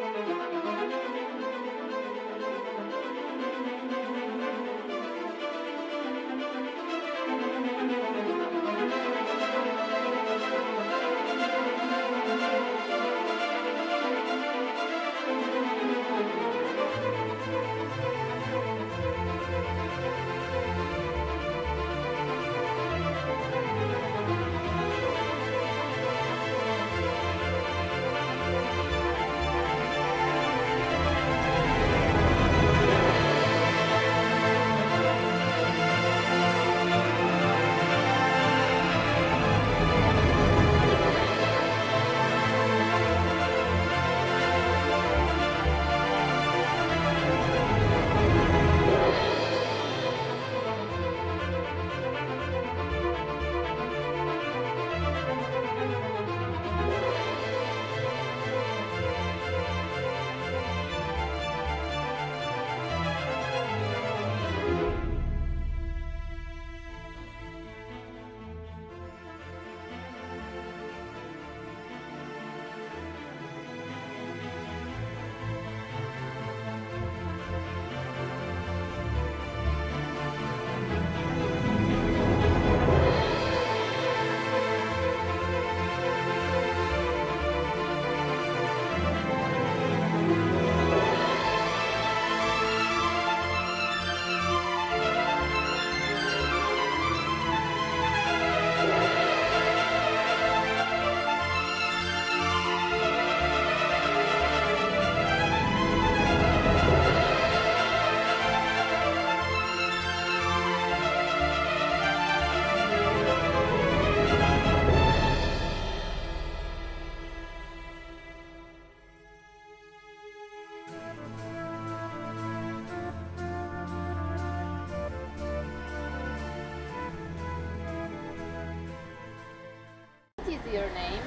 What is your name?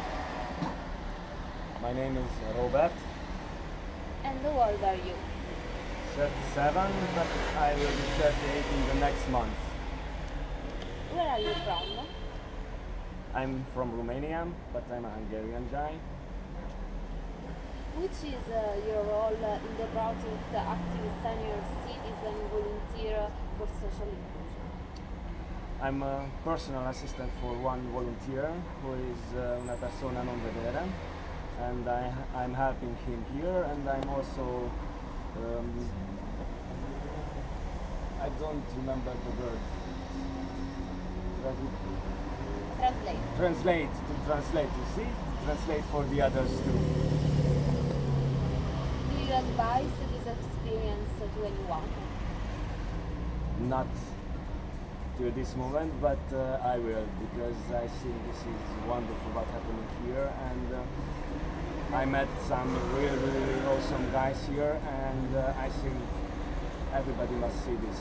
My name is Robert. And how old are you? 37, but I will be 38 in the next month. Where are you from? I'm from Romania, but I'm a Hungarian guy. Which is your role in the project Active Senior Citizen Volunteer for Social Inclusion? I'm a personal assistant for one volunteer who is una persona non vedere, and I'm helping him here, and I'm also I don't remember the word. Translate. Translate, you see? Translate for the others too. Do you advise this experience to anyone? Not to this moment, but I will, because I think this is wonderful what's happening here, and I met some really awesome guys here, and I think everybody must see this.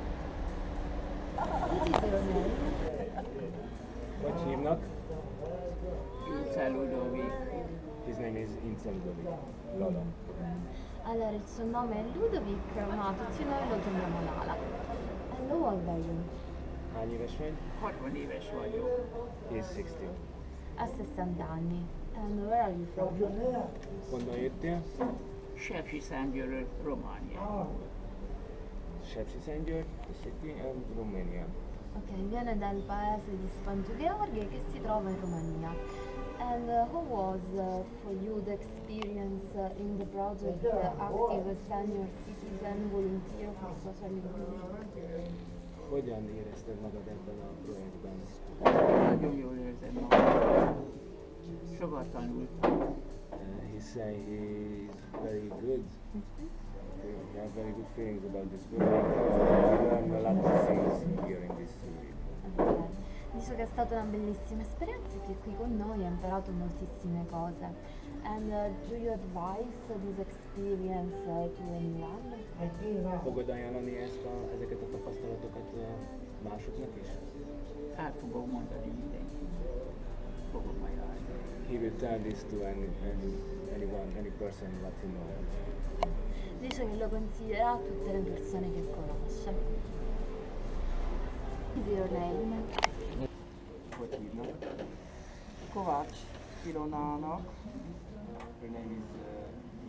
What is your name? Hogy hívnak? Incel Ludovic. His name is Incel Ludovic. Lala. Allora, il suo nome è Ludovic, ma tutti noi lo chiamiamo Lala. And how old are you? Hány éves vagy? 60 éves vagyok. He's 60. Ha 60 anni. And where are you from? Honnan jöttél? Sepsiszentgyörgy, Románia. Sepsiszentgyörgy, the city, and Romania. Ok, viene dal paese di Sfantu Gheorghe che si trova in Romania. And how was for you the experience in the project Active Senior Citizen Volunteer for Social Inclusion? Hogyan érezted magad ebben a projektben? Nagyon jól érzem magam. Sokat tanultam. He say he's very good. He has very good feelings about this project. We learn a lot of things here in this series. Ok, dice che è stata una bellissima esperienza e che qui con noi ha imparato moltissime cose. And do you advise this experience to anyone? Fogod ajánlani ezeket a tapasztalatokat másoknak is? El fogom mondani mindenkinek. Fogom ajánlani. He will tell this to anyone, any person that he knows. Dice che lo consiglierà a tutte le persone che conosce. What is your name? Hogy hívnak? Kovács Ilonának. Her name is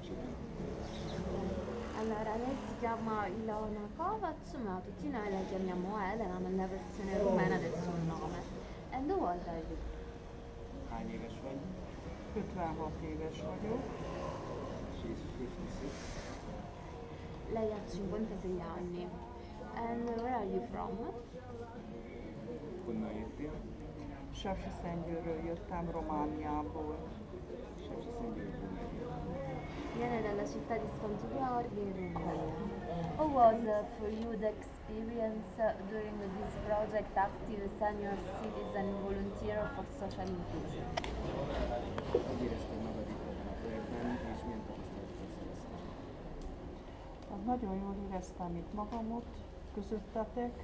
Allora, lei si chiama Ilona Kovac, ma tutti noi la chiamiamo Elena nella versione rumena del suo nome. And how old are you? Hány éves vagy? 56 éves vagyok. She's 56. Lei ha 56 anni. And where are you from? Honnan jöttél? Sepsiszentgyőrről jöttem, Romániából. Sepsiszentgyőrből jöttél. Viene dalla città di Sfantugorghi in Romania. How was for you the experience during this project Active Senior Citizen Volunteer for Social Inclusion? Hogy érezted magad itt ebben a projektben, és milyen tapasztalatokat szereztél? Hát nagyon jól éreztem itt magamot, közöttetek.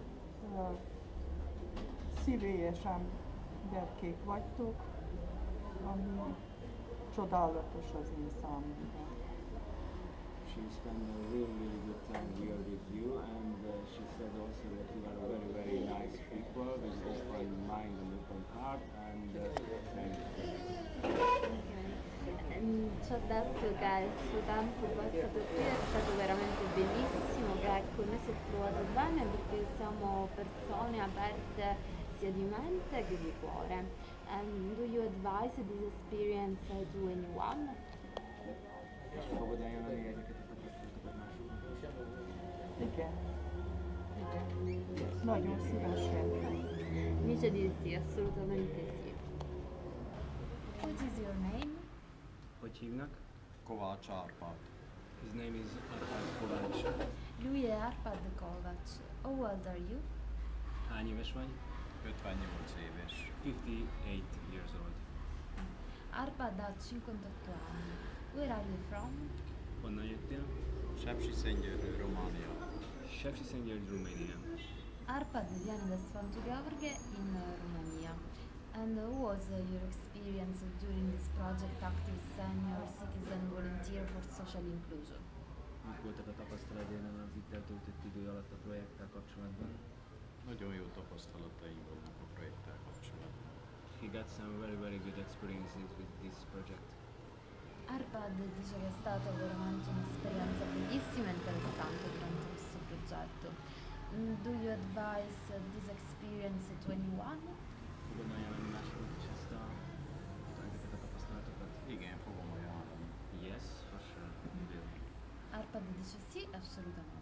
Szívélyesen gyerkék vagytok, ami csodálatos az én számomra. She spent a really good time here with you, and she said also that you are very nice people with open mind and open heart, and thank you. Ci ha detto che il suo tempo passato qui è stato veramente bellissimo, che con noi si è trovato bene perché siamo persone aperte sia di mente che di cuore. And do you advise this experience to anyone? És fogod ajánlani ezeket a tapasztalatokat másoknak? Igen. Nagyon szívesen. Dice di sì, assolutamente sì. What is your name? Hogy hívnak? Kovács Árpád. His name is Arpad Kovács. Lui è Arpad Kovac. How old are you? Hány éves vagy? 58 éves. 58 years old. Arpad ha 58 anni. Where are you from? Honnan jöttél? Sepsiszentgyőrről, Románia. Sepsiszentgyörgy, Romania. Arpad viene da Sfantugorghe in Romania. And how was your experience during this project Active Senior Citizen Volunteer for Social Inclusion? Mik voltak a tapasztalataid az itt eltöltött idő alatt a projekttel kapcsolatban? Nagyon jó tapasztalataim vannak a projekttel kapcsolatban. He got some very good experiences with this project. Arpad dice che è stata veramente un'esperienza bellissima e interessante durante questo progetto. Do you advise this experience to anyone? Fogod ajánlani másoknak is ezeket a tapasztalatokat? Igen, fogom ajánlani. Yes, for sure. We will. Arpad dice sì, assolutamente.